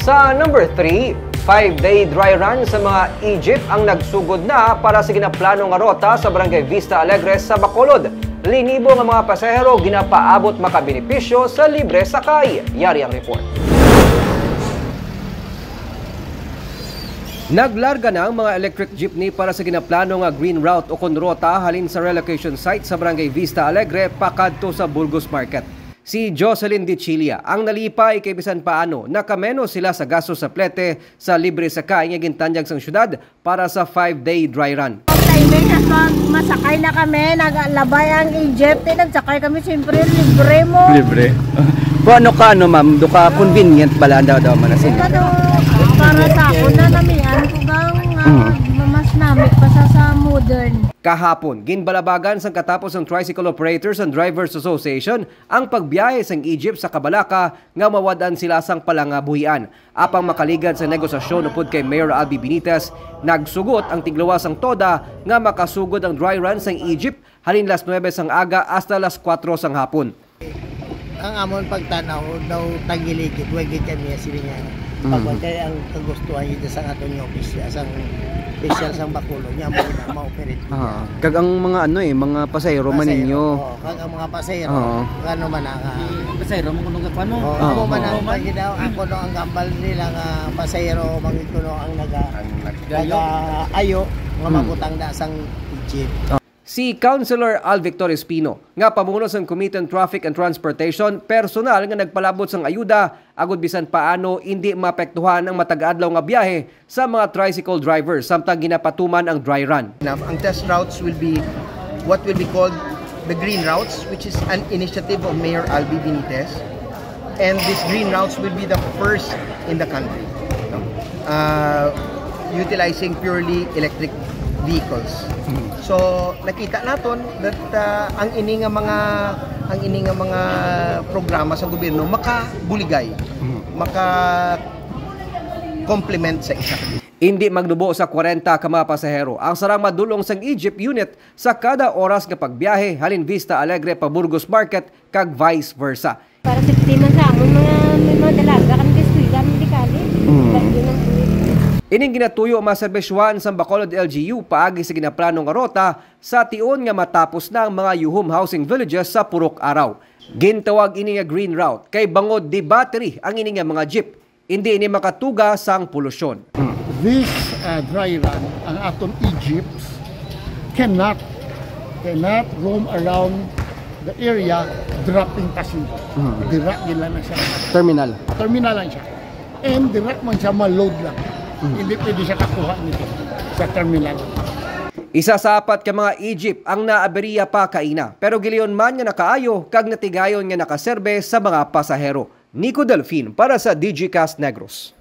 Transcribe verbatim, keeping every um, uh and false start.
Sa number three, five-day dry run sa mga Egypt ang nagsugod na para sa ginaplanong nga rota sa Barangay Vista Alegre sa Bacolod. Linibo ng mga pasahero ginapaabot makabenepisyo sa libre sakay. Yari ang report. Naglarga na ang mga electric jeepney para sa ginaplano nga green route o konrota halin sa relocation site sa Barangay Vista Alegre pakadto sa Burgos Market. Si Jocelyn Di Chilia ang nalipay kay bisan paano nakameno sila sa gasto sa plete sa libre sakay nga gintanyag sang syudad para sa five-day dry run. Timing na masakay na kami, naglabay ang Egypt, nagsakay kami siyempre libre mo. Libre. Paano ka ano ma'am, do ka convenient bala daw daw manasin. Para sa ako na namihan ko gang uh, mas namit pa sa, sa modern. Kahapon, ginbalabagan sang katapos ng Tricycle Operators and Drivers Association ang pagbiyahe sang Egypt sa Cabalaka nga mawadan sila sang palangabuhian. Apang makaligad sa negosasyon upod kay Mayor Albi Benitez, nagsugot ang tiglawas sang toda nga makasugod ang dry run sang Egypt halin las nuwebe sang aga hasta las kwatro sang hapon. Ang amon pagtanaw daw tagiligid, wagid kami silinga. Pagwan kay ang kagustuhan ito sa aton nga official sang official sang Bacolod nya mo na ma-operate. Ah, kag ang mga ano eh, mga pasahero man ninyo. Oo, kag ang mga pasahero. Oo. Ano man ang pasahero mo kuno kano? Oo, ako man ang daw ako no ang gambal nila nga pasahero mangito no ang naga naga ayo nga mabutang da sang Egypt. Si Councilor Al Victor Espino nga pamuno sang Committee on Traffic and Transportation personal nga nagpalabot sang ayuda agud bisan paano hindi maapektuhan ang matag-adlaw nga biyahe sa mga tricycle drivers samtang ginapatuman ang dry run. Ang test routes will be what will be called the green routes, which is an initiative of Mayor Albi Benitez, and these green routes will be the first in the country, uh, utilizing purely electric vehicles. So nakita naton that uh, ang ini nga mga ang ini nga mga programa sa gobyerno makabuligay, maka complement sa isa. Hindi magdubo sa forty ka mga pasahero ang sarang madulong sang Egypt unit sa kada oras nga pagbiyahe halin Vista Alegre pa Burgos Market kag vice versa. Para sa timan sa amon mga mga dalaga kan gusto kami dikali. Ining ginatuyo maserbisyuhan sa Bacolod L G U paagi sa ginaplanong nga rota sa tion nga matapos na ang mga yuhum housing villages sa purok araw. Gintawag ini nga green route kay bangod di battery ang ini nga mga jeep. Hindi ini makatuga sang polusyon. This uh, dry run, ang aton Egypt cannot cannot roam around the area dropping passengers. Mm. Direct nila na siya. Terminal. Terminal lang siya. And direct man siya ma-load lang. Mm. Hindi pwede siya kakuha nito sa terminal. Isa sa apat ka mga Egypt ang naaberiya pa kaina. Pero giliyon man nga nakaayo kag natigayon nga nakaserbe sa mga pasahero. Nico Delfin para sa D G Cast Negros.